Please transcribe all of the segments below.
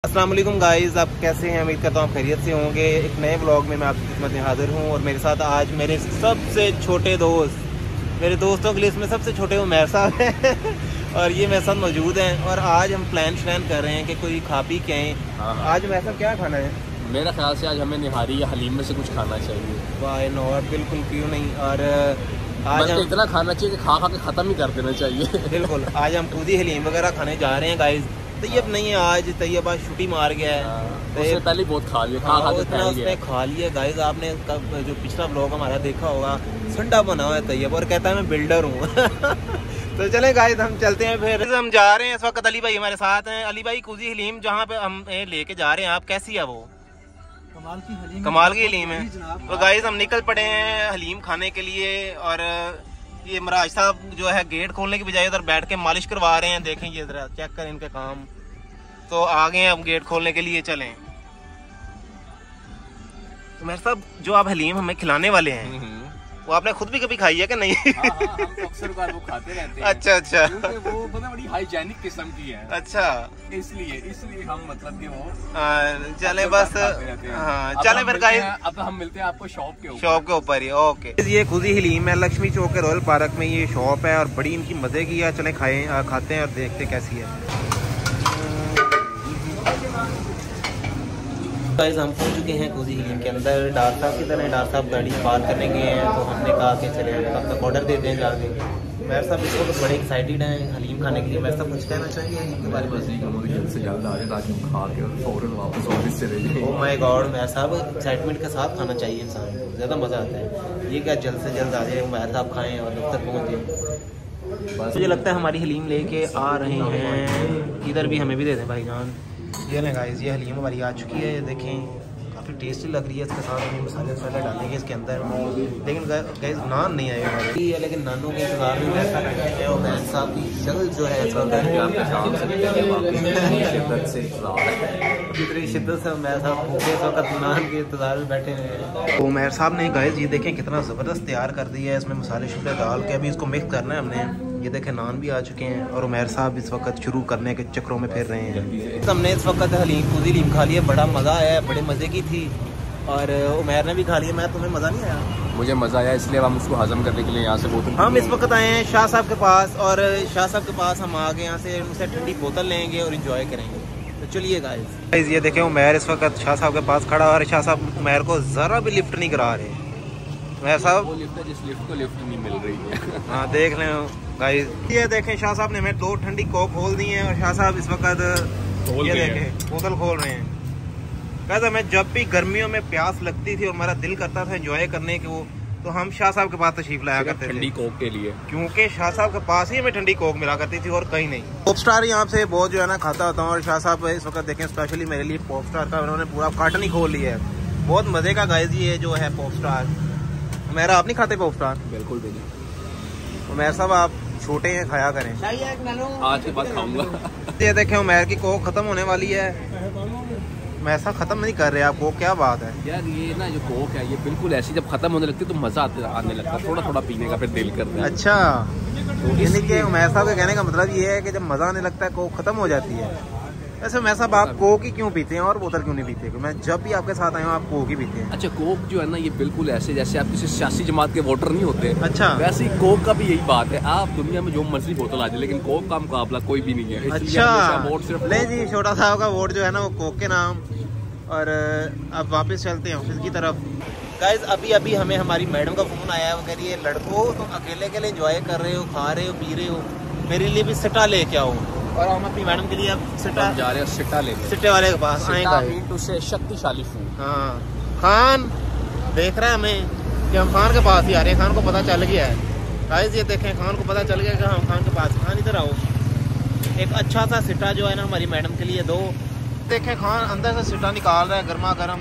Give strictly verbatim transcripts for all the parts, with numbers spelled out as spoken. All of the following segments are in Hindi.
अस्सलाम वालेकुम गाइस, आप कैसे हैं? उम्मीद करता हूँ आप खैरियत से होंगे। एक नए ब्लॉग में मैं आपकी खिदमत में हाजिर हूँ और मेरे साथ आज मेरे सबसे छोटे दोस्त, मेरे दोस्तों के लिए इसमें सबसे छोटे उमैर साहब हैं और ये मेरे साथ मौजूद हैं और आज हम प्लान श्लान कर रहे हैं कि कोई खा पी के आएँ। हाँ। आज उमैर साहब क्या खाना है? मेरा ख्याल से आज हमें निहारी या हलीम में से कुछ खाना चाहिए। वाह नॉट, बिल्कुल क्यों नहीं। और आज हम हम इतना खाना चाहिए कि खा खा के ख़त्म ही कर देना चाहिए। बिल्कुल आज हम खुद ही हलीम वगैरह खाने जा रहे हैं गाइस। तैयब नहीं है आज, तैयब आज छुट्टी मार गया है। उससे पहले बहुत खा लिया, खा खा के इतना फैल उसने गया। खा लिया गाइस। आपने कब जो पिछला ब्लॉग हमारा देखा होगा, संडा बना हुआ है तैयब और कहता है मैं बिल्डर हूँ तो चले गाइस हम चलते हैं। फिर हम जा रहे हैं, इस वक्त अली भाई हमारे साथ हैं। अली भाई कुजी हलीम जहाँ पे हम लेके जा रहे हैं, आप कैसी है वो? कमाल की हलीम, कमाल की हलीम है। तो गाइस हम निकल पड़े हैं हलीम खाने के लिए और ये मराज साहब जो है गेट खोलने की बजाय उधर बैठ के मालिश करवा रहे हैं। देखें ये जरा चेक करें इनके काम। तो आगे हम गेट खोलने के लिए चलें। तो मेरे साहब जो आप हलीम हमें खिलाने वाले हैं वो आपने खुद भी कभी खाई है कि नहीं? हाँ, हाँ, हम तो अक्सर बार वो खाते रहते हैं। अच्छा अच्छा, क्योंकि वो पता बड़ी हाइजेनिक किस्म की है। अच्छा इसलिए इसलिए हम मतलब कि वो आ, चले बस। हाँ चले फिर गाइस, अब हम मिलते हैं आपको शॉप के ऊपर। शॉप के ऊपर ही। ओके, ये खुदी हलीम है, लक्ष्मी चौक के रॉयल पार्क में ये शॉप है और बड़ी इनकी मजे की है। चले खाए खाते हैं और देखते कैसी है। गाइस हम पहुंच चुके हैं खुदी हलीम के अंदर। डॉक्टर साहब की तरह डॉक्टर साहब गाड़ी पार्क करने गए हैं तो हमने कहा कि चले कब तक ऑर्डर देते हैं जाके। मेरे साहब इस वक्त बड़े एक्साइटेड हैं हलीम खाने के लिए। मेरे साहब कुछ कहना चाहिए हलीम के बारे में? जल्द से जल्द आ जाए ताकि हम खा के फौरन वापस ऑफिस चले जाएं। ओह माय गॉड, मेरे साहब एक्साइटमेंट के साथ खाना चाहिए इंसान को, ज़्यादा मज़ा आता है। ये क्या जल्द से जल्द आ जाए, मेरे साहब खाएँ और दफ्तर पहुँच जाए। मुझे लगता है हमारी हलीम लेके आ रहे हैं। इधर भी हमें भी दे दें भाईजान। ये ना गाइस, ये हलीम हमारी आ चुकी है। देखें काफ़ी टेस्टी लग रही है। इसके साथ हम मसाले वसाले डालेंगे इसके अंदर। लेकिन गाइस नान नहीं आए हमारे, लेकिन नानों के इंतजार में ऐसा बैठे हैं और मैन साहब की शक्ल जो है जितनी शिद्दत से मैं साहब भूखे इस वक्त नान के इंतजार में बैठे हैं। तो उमैर साहब ने गाइस ये देखें कितना ज़बरदस्त तैयार कर दिया है। इसमें मसाले शुक्र डाल के अभी इसको मिक्स करना है हमने। ये देखें नान भी आ चुके हैं और उमैर साहब इस वक्त शुरू करने के चक्रों में फिर रहे हैं। हमने इस वक्त हलीम खुदी हलीम खा लिया, बड़ा मज़ा आया, बड़े मज़े की थी और उमैर ने भी खा लिया। मैं तुम्हें मज़ा नहीं आया? मुझे मज़ा आया, इसलिए हम उसको हजम करने के लिए यहाँ से बोतल हम इस वक्त आए हैं शाह साहब के पास और शाह साहब के पास हम आगे यहाँ से उनसे ठंडी बोतल लेंगे और इंजॉय करेंगे। तो चलिए गाइस, ये देखें उमैर इस वक्त शाह साहब के पास खड़ा और शाह साहब उमैर को ज़रा भी लिफ्ट नहीं करा रहे। उमैर साहब वो लिफ्ट है जिस लिफ्ट को लिफ्ट नहीं मिल रही है। हाँ देख लें गाइस, ये देखें शाह साहब ने हमें दो ठंडी कोक खोल दी है और शाह साहब इस वक्त ये देखें बोतल खोल रहे हैं। कहते हमें जब भी गर्मियों में प्यास लगती थी और हमारा दिल करता था एंजॉय करने के वो, तो हम शाह साहब के पास तशरीफ लाया करते थे ठंडी कोक के लिए, क्योंकि शाह साहब के पास ही हमें ठंडी कोक मिला करती थी और कहीं नहीं। पॉप स्टार यहाँ से बहुत जो है ना खाता होता हूँ और शाह साहब इस वक्त देखें स्पेशली मेरे लिए पॉप स्टार का उन्होंने पूरा कार्टन ही खोल लिया है। बहुत मजे का गाइस ये जो है पॉप स्टार। मेरा आप नहीं खाते पॉप स्टार? बिल्कुल भी नहीं। उमैर साहब आप छोटे हैं, खाया करें। आज के बाद खाऊंगा। ये देखें उमैर की कोक खत्म होने वाली है। मैं ऐसा खत्म नहीं कर रहे आप कोक, क्या बात है यार? ये ना जो कोक है ये बिल्कुल ऐसी जब खत्म होने लगती है तो मजा आने लगता है, थोड़ा थोड़ा पीने का फिर दिल करता है। अच्छा, यानी कि उमैर साहब के कहने का मतलब ये है कि जब मजा आने लगता है कोक खत्म हो जाती है। वैसे उमैर साहब आप कोक ही क्यों पीते हैं और बोतल क्यों नहीं पीते? मैं जब भी आपके साथ आया हूँ आप कोक ही पीते हैं। अच्छा, कोक जो है ना ये बिल्कुल ऐसे जैसे आप किसी सियासी जमात के वोटर नहीं होते, अच्छा वैसे ही कोक का भी यही बात है। आप दुनिया में जो मर्जी बोतल आ जाए लेकिन कोक का मुकाबला कोई भी नहीं है। अच्छा वोट सिर्फ नहीं जी, छोटा साहब का वोट जो है ना वो कोक के नाम। और अब वापस चलते हैं ऑफिस की तरफ। गाइज अभी अभी हमें हमारी मैडम का फोन आया, वो कह रही है लड़कों तुम अकेले अकेले एंजॉय कर रहे हो, खा रहे हो, पी रहे हो, मेरे लिए भी सिटा लेके आओ। और हम अपनी मैडम के लिए अब सिटा जा रहे हैं, सिटा लेके सिटे वाले के पास आएगा। से शक्तिशाली फूड। हाँ खान देख रहा है हमें कि हम खान के पास ही आ रहे हैं। खान को पता चल गया है गाइज, ये देखें खान को पता चल गया कि हम खान के पास। खान इधर आओ, एक अच्छा सा सिटा जो है ना हमारी मैडम के लिए दो। देखें खान अंदर से सिटा निकाल रहा है गर्मा गर्म।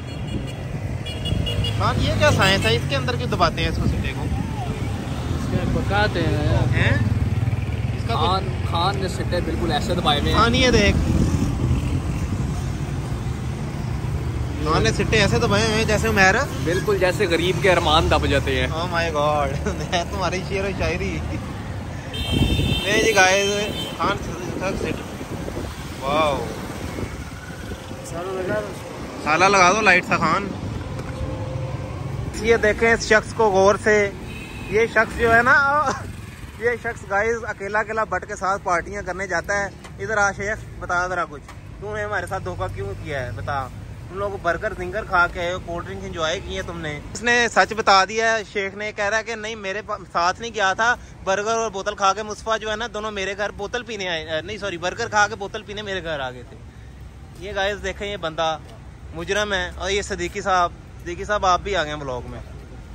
खान ये क्या साइंस है, इसके अंदर क्यों दबाते हैं इसको सिटे को? पकाते हैं, हैं? इसका खान खान ने सिटे बिल्कुल ऐसे दबाए हुए हैं। खान ये देख, खान ने सिट्टे ऐसे दबाए हुए हैं जैसे उमैर बिल्कुल जैसे गरीब के अरमान दब जाते हैं। ओह माय गॉड, तुम्हारी शेर और शायरी। नहीं जी गाइस, खान सिट वाओ ताला लगा दो लाइट सा खान। ये देखें इस शख्स को गौर से, ये शख्स जो है ना, ये शख्स गाइस अकेला अकेला बट के साथ पार्टियां करने जाता है। इधर आ शेख, बता जरा कुछ, तूने हमारे साथ धोखा क्यों किया है, बता। तुम लोग बर्गर जिंगर खा के आए हो, कोल्ड ड्रिंक एंजॉय की है तुमने। इसने सच बता दिया है। शेख ने कह रहा है कि नहीं मेरे साथ नहीं गया था, बर्गर और बोतल खा के मुस्तफा जो है ना दोनों मेरे घर बोतल पीने आए, नहीं सॉरी बर्गर खा के बोतल पीने मेरे घर आ गए थे। ये गाइस देखें, ये बंदा मुजरम है। और ये सदीकी साहब, सदीकी साहब आप भी आ गए ब्लॉग में।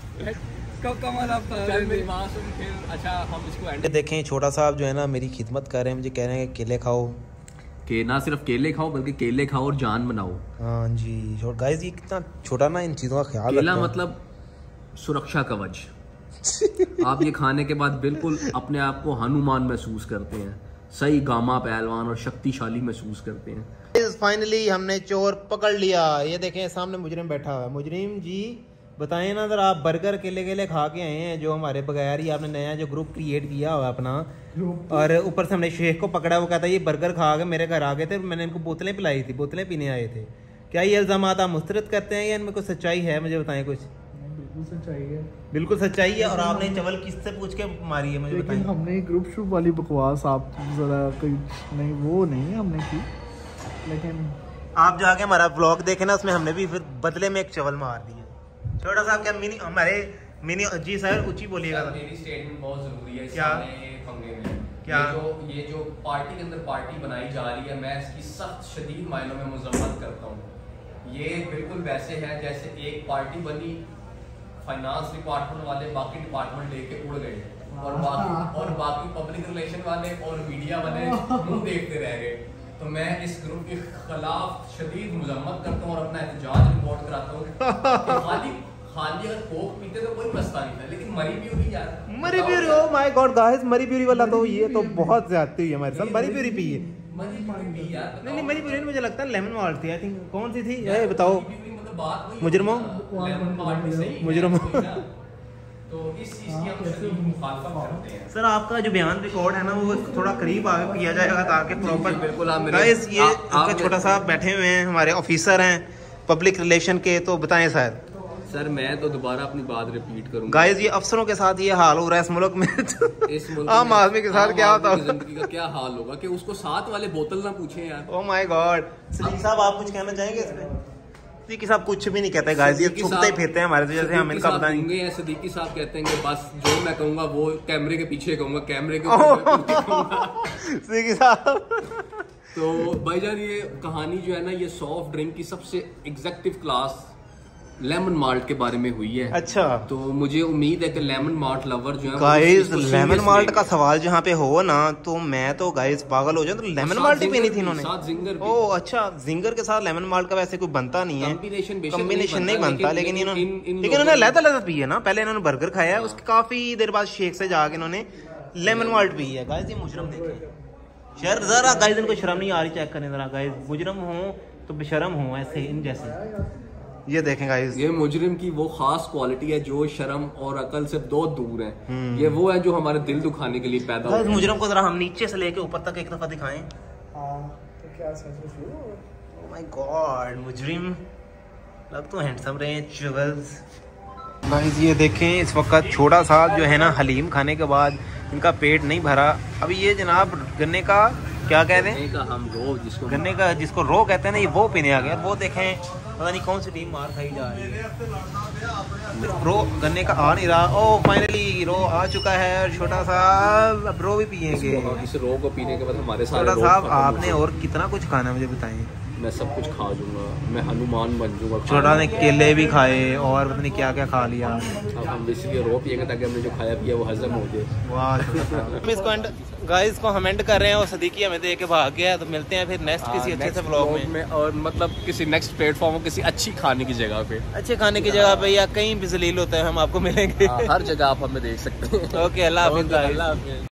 अच्छा हम इसको देखें, छोटा साहब जो है ना मेरी खिदमत कर रहे हैं, मुझे कह रहे हैं कि केले खाओ, कि ना सिर्फ केले खाओ बल्कि केले खाओ और जान बनाओ। हाँ जी गाइस, ये कितना छोटा ना इन चीज़ों का ख्याल केला मतलब सुरक्षा कवच। आप ये खाने के बाद बिल्कुल अपने आप को हनुमान महसूस करते हैं, सही गामा पहलवान और शक्तिशाली महसूस करते हैं। फाइनली हमने चोर पकड़ लिया। ये देखें सामने मुजरिम बैठा हुआ है। मुजरिम जी बताएं ना जरा, आप बर्गर केले केले खा के आए हैं जो हमारे बगैर ही आपने नया जो ग्रुप क्रिएट किया हुआ अपना, और ऊपर से हमने शेख को पकड़ा, वो कहता है ये बर्गर खा के मेरे घर आ गए थे, मैंने इनको बोतलें पिलाई थी, बोतलें पीने आए थे। क्या ये इल्जामात आप मुस्तरद करते हैं या इनमें कुछ सच्चाई है, मुझे बताएं कुछ। बिल्कुल सच्चाई है, बिल्कुल सच्चाई है। और आपने चवल किससे पूछ के मारी है, मुझे बताएं। हमने ग्रुप शूप वाली बकवास आप जरा कोई नहीं, वो नहीं हमने की, लेकिन आप जाके हमारा ब्लॉग देखे ना, उसमें हमने भी फिर बदले में एक चवल मार दिया। छोटा साहब क्या मिनी हमारे मिनी जी सर ऊंची बोलिएगा। मेरी स्टेटमेंट बहुत जरूरी है क्या पंगे में। क्या ये जो ये जो पार्टी के अंदर पार्टी बनाई जा रही है, मैं इसकी सख्त शदीद मायनों में मजम्मत करता हूँ। ये बिल्कुल वैसे है जैसे एक पार्टी बनी, फाइनेंस डिपार्टमेंट वाले बाकी डिपार्टमेंट लेके उड़ गए, और बाकी और बाकी पब्लिक रिलेशन वाले और मीडिया वाले मुंह देखते रह गए। तो मैं इस ग्रुप के खिलाफ शदीद मजम्मत करता हूँ और अपना एहतजाज रिपोर्ट कराता हूँ। खाली खाली अगर कोक पीते तो कोई मसला नहीं था, लेकिन मरी ब्यूरी यार, Murree brewery, oh my god guys, Murree brewery वाला तो ये तो बहुत ज्यादती हुई हमारे साथ। मरी ब्यूरी पी है, मरी ब्यूरी पी यार। नहीं नहीं मरी ब्यूरी मुझे लगता है लेमन माल्ट थी, आई थिंक। कौन सी थी ये बताओ मुजरमो, मुजरमो। तो इस चीज की हम शदीद मुखालफत करते हैं। सर आपका जो बयान रिकॉर्ड है ना वो थोड़ा करीब आगे किया जाएगा ताकि प्रॉपर। बिल्कुल आप गाइस ये आपका छोटा साहब बैठे हुए हैं, हमारे ऑफिसर हैं पब्लिक रिलेशन के, तो बताएं सर। सर मैं तो दोबारा अपनी बात रिपीट करूंगा। गाइस ये अफसरों के साथ ये हाल हो रहा है इस मुल्क में, इस मुल्क आम आदमी के साथ क्या होता है, जिंदगी का क्या हाल होगा कि उसको साथ वाले बोतल ना पूछे यार। Oh my God. सलीम साहब आप कुछ कहना चाहेंगे इसमें? सदीकी साहब कुछ भी नहीं कहते गाइस, ये छुपते ही फिरते हैं हमारे से, जैसे हम इनका पता नहीं। सदीकी साहब कहते हैं कि बस जो मैं कहूंगा वो कैमरे के पीछे कहूंगा, कैमरे के ऊपर। सदीकी साहब तो भाईजान ये कहानी जो है ना, ये सॉफ्ट ड्रिंक की सबसे एग्जेक्टिव क्लास लेमन माल्ट के बारे में हुई है। अच्छा, तो मुझे उम्मीद है कि लेमन माल्ट लवर जो है गाइस लेमन माल्ट का सवाल जहाँ पे हो ना, तो मैं तो गाइस पागल हो जाऊं। तो लेमन माल्ट ही पीनी थी इन्होंने साथ जिंगर भी। ओह अच्छा, जिंगर के साथ लेमन माल्ट का वैसे कोई बनता नहीं है, कॉम्बिनेशन नहीं बनता, लेकिन इन्होंने लेकिन इन्होंने लहदा लहदा पी है ना। पहले इन्होंने बर्गर खाया है, उसके काफी देर बाद शेख से जाके इन्होंने लेमन माल्ट पी है। गाइस ये मुजरम देखिए, शर जरा गाइस इनको शर्म नहीं आ रही, चेक करें जरा गाइस, मुजरम हो तो बेशरम हो ऐसे इन जैसे। ये देखें गाइस, ये मुजरिम की वो खास क्वालिटी है जो शर्म और अकल से दो दूर है। ये वो है जो हमारे दिल दुखाने के लिए पैदा है। मुजरिम को जरा हम नीचे से लेके ऊपर तक एक दफा दिखाएं। तो क्या ओह माय गॉड, मुजरिम लग तो हैंडसम रहे हैं चुगल्स। गाइस ये देखें इस वक्त छोटा सा जो है ना हलीम खाने के बाद इनका पेट नहीं भरा। अभी ये जनाब गन्ने का क्या कहते हैं, का हम रो जिसको गन्ने का जिसको रो कहते हैं ना, ये वो पीने आ गया। वो देखें पता नहीं कौन सी टीम मार खाई जा रही है। रो गन्ने का आ नहीं रहा। ओ फाइनली रो आ चुका है और छोटा सा अब रो भी पियेंगे। इस रो को पीने के बाद हमारे छोटा साहब आपने और कितना कुछ खाना मुझे बताएं। मैं सब कुछ खा लूंगा, मैं हनुमान बन जाऊंगा। छोटा ने केले भी खाए और पता नहीं क्या क्या खा लिया। अब हम इसलिए रो पियेंगे ताकि हमने जो खाया पिया वो हजम हो जाए। वाह इसको एंड गाइस को हम एंड कर रहे हैं और सदीकी हमें देख के भाग गया। तो मिलते हैं फिर नेक्स्ट किसी अच्छे से व्लॉग में, में और मतलब किसी नेक्स्ट प्लेटफॉर्म किसी अच्छी खाने की जगह पे, अच्छे खाने की जगह पे या कहीं भी जलील होता है हम आपको मिलेंगे। हर जगह आप हमें देख सकते हैं। ओके अल्लाह हाफिज़।